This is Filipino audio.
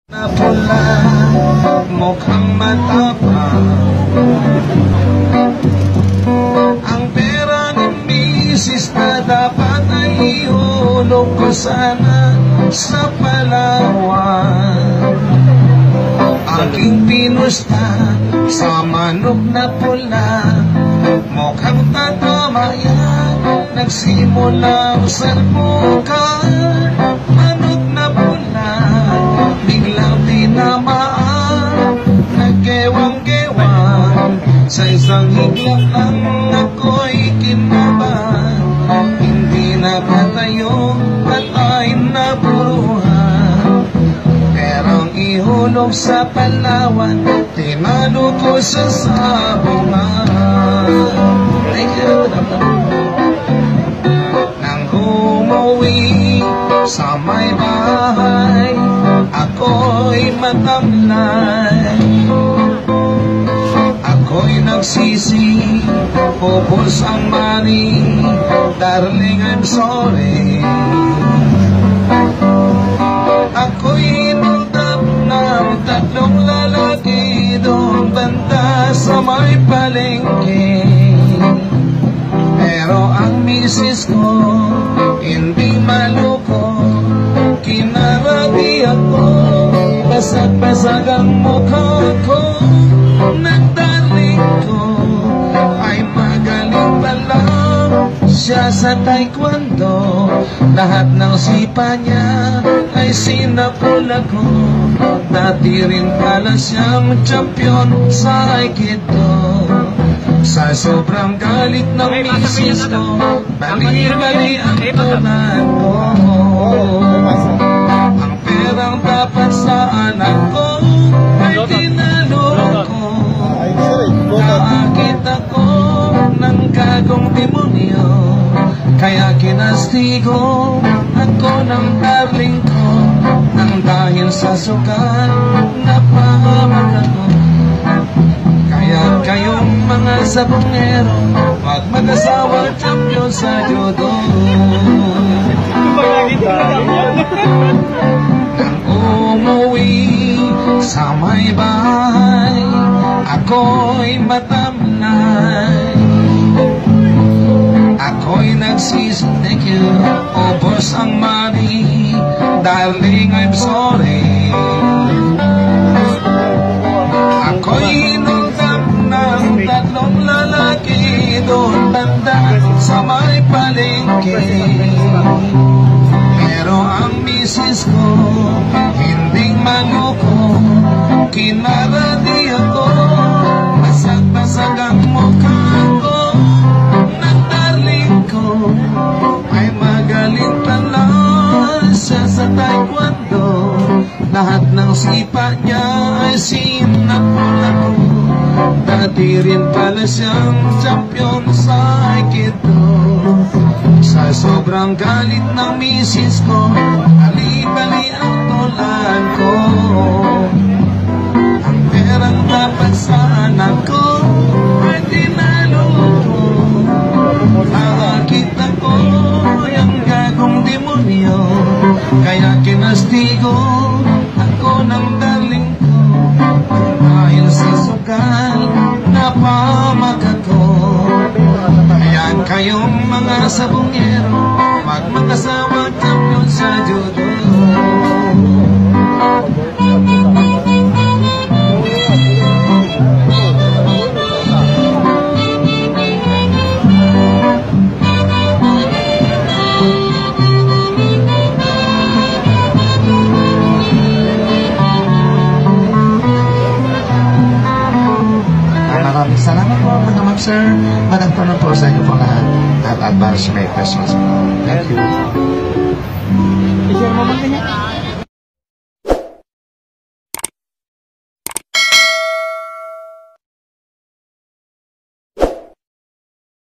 Na pula, mukhang matapang. Ang pera ng misis na dapat ay ihulog ko sana sa Palawan. Aking pinusta sa manok na pula, mukhang tatama yan. Nagsimula ang sarbukan, manok na pula, biglang tinamaan, nagkewang-gewang. Sa isang higlak lang ako'y kinabahan, hindi nakatayo at ay naburuhan. Perang ihulog sa Palawan, tinalo ko sa sabungan. Thank you. Nang umuwi sa may bahay, ako'y matamlay. Ako'y nagsisi, pupos ang mani, darling, I'm sorry. Ako'y nagtap ng tatlong lalaki doon banda sa may palengke. Pero ang misis ko hindi maluko, kinarati ako, basag-basag ang mukha ko. Nagdarling ko ay magaling pala siya sa taekwondo. Lahat ng sipa niya ay sinapula ko. Dati rin pala siyang champion sa aikido. Sa sobrang galit ng misis ko, bali-bali ang tunan ko. Ang perang dapat sa anak ko ay tinalo ko. Naakit ako ng gagong demonyo, kaya kinastigo ako ng darling ko. Nang dahil sa sugal, napahamak ako. Kaya kayong mga sabongero, wag mag-asawa, champion sa judo. Nang umuwi sa may bahay, ako'y matamlay. Ako'y nagsisi, thank you, ubos ang money, darling, I'm sorry. Ako'y nagtap ng tatlong lalaki doon banda sa may palengke. Pero ang misis ko hindi maluko, kinarati ako, basag-basag ang mukha ko. Nagdarling ko ay magaling pala siya sa taekwondo. Lahat ng sipa niya ay sinapula ko. Dati rin pala siyang champion sa aikido. Sa sobrang galit ng misis ko, bali-bali ang tulan ko. Ang perang dapat sa anak ko ay tinalo ko. Nakakita ko yung gagong demonyo, kaya kinastigo ako ng darling ko. Dahil sa sugal, napahamak ako. Ayan kayong mga sabongero, wag mag-asawa, champion sa judo. Maraming salamat po, Madam Sir. Madam Tono po sa inyo po lahat. At advance Merry Christmas po. Thank you.